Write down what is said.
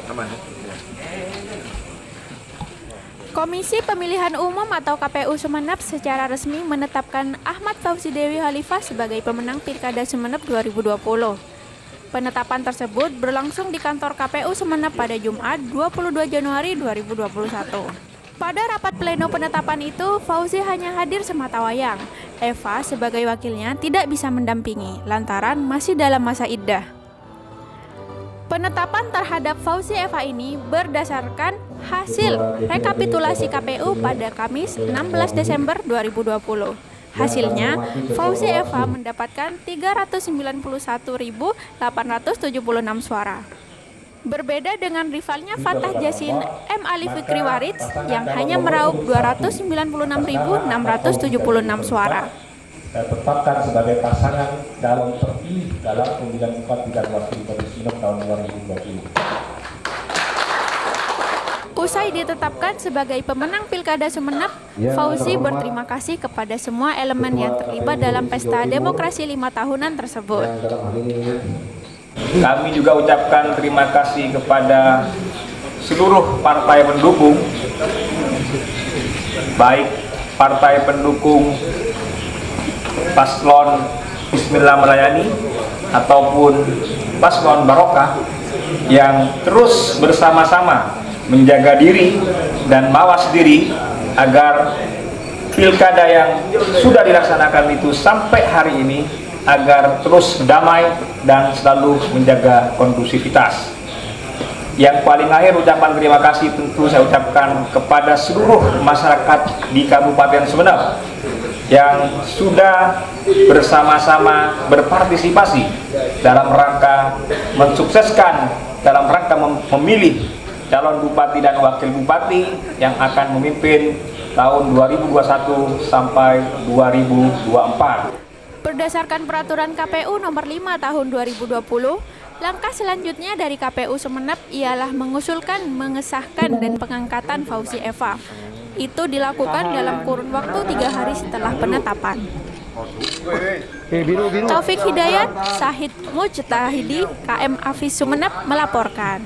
Komisi Pemilihan Umum atau KPU Sumeneb secara resmi menetapkan Ahmad Fauzi Dewi Khalifah sebagai pemenang Pilkada Sumeneb 2020. Penetapan tersebut berlangsung di kantor KPU Sumeneb pada Jumat 22 Januari 2021. Pada rapat pleno penetapan itu, Fauzi hanya hadir sematawayang. Eva sebagai wakilnya tidak bisa mendampingi lantaran masih dalam masa iddah. Penetapan terhadap Fauzi Eva ini berdasarkan hasil rekapitulasi KPU pada Kamis 16 Desember 2020. Hasilnya, Fauzi Eva mendapatkan 391.876 suara. Berbeda dengan rivalnya Fatah Jasin M. Ali Fikri Warid yang hanya meraup 296.676 suara. Tetapkan sebagai pasangan calon terpilih dalam pemilihan Bupati dan Wakil Bupati Sumeneb tahun 2020. Usai ditetapkan sebagai pemenang Pilkada Sumeneb, Fauzi berterima kasih kepada semua elemen yang terlibat dalam pesta demokrasi 5 tahunan tersebut. Kami juga ucapkan terima kasih kepada seluruh partai pendukung, baik partai pendukung Paslon Bismillah Melayani ataupun Paslon Barokah yang terus bersama-sama menjaga diri dan mawas diri agar pilkada yang sudah dilaksanakan itu sampai hari ini agar terus damai dan selalu menjaga kondusivitas. Yang paling akhir ucapan terima kasih tentu saya ucapkan kepada seluruh masyarakat di Kabupaten Sumeneb yang sudah bersama-sama berpartisipasi dalam rangka mensukseskan, dalam rangka memilih calon bupati dan wakil bupati yang akan memimpin tahun 2021 sampai 2024. Berdasarkan peraturan KPU nomor 5 tahun 2020, langkah selanjutnya dari KPU Sumeneb ialah mengusulkan, mengesahkan, dan pengangkatan Fauzi Eva. Itu dilakukan dalam kurun waktu 3 hari setelah penetapan. Taufik Hidayat, Syahid Mujtahidi, KM Afis Sumeneb melaporkan.